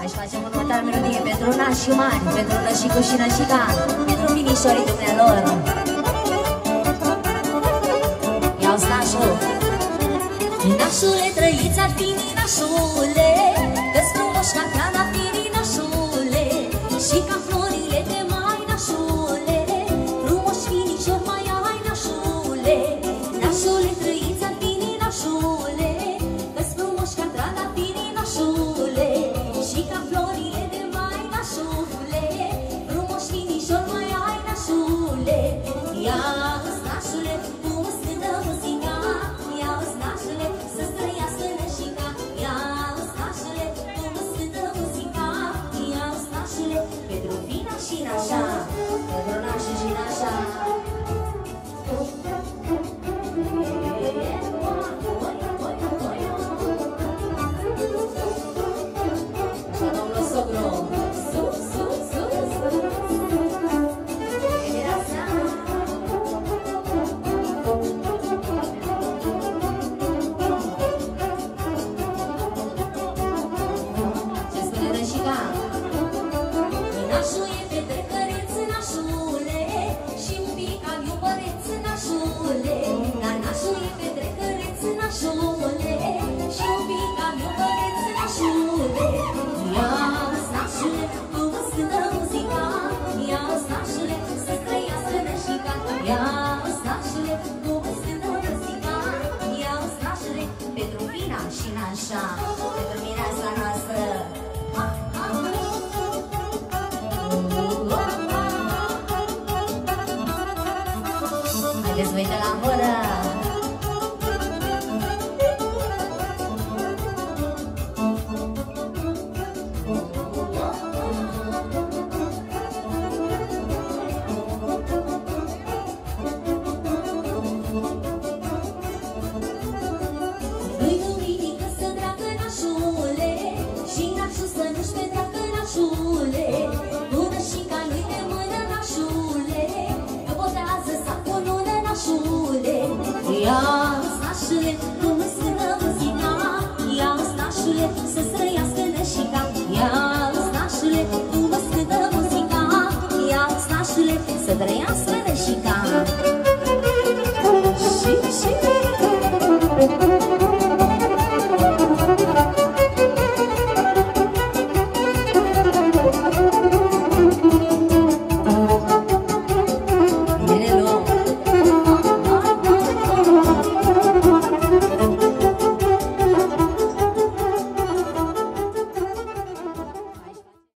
Aș face următoarea melodie pentru nașii mari, pentru nășicu și nășica, pentru minișorii dumnealor. Ia-ți nașul. Nașule, trăiți ar fi nașule, că-ți frumos ca trandafiri, nașule, și ca florile de mai, nașule, frumos finișor mai ai, nașule. Nașule, trăiți ar fi nașule, că-ți frumos ca trandafiri, nașule, și ca florile de mai, nașule, frumos finișor mai ai, nașule. Ia-ți nașule, cum îți cântă muzica, ia-ți nașule, să-ți trăiască nășica. Ia-ți nașule, cum îți cântă muzica, ia-ți nașule, pentru vina și nașa, pentru nașa și nașa. Așa, domnul sogru, sus, sus, sus, generația. Ce spune nășica? Nașul e petrecăreț, nașule, și un pic am iubăreț, nașule. Dar nașul e petrecăreț, nașule, și un pic am iubăreț, nașule. Ia-ți nașule, cum îți cântă muzica, ia-ți nașule, să-ți trăiască nășica. Ia-ți nașule, cum îți cântă muzica, ia-ți nașule, pentru vina și nașa.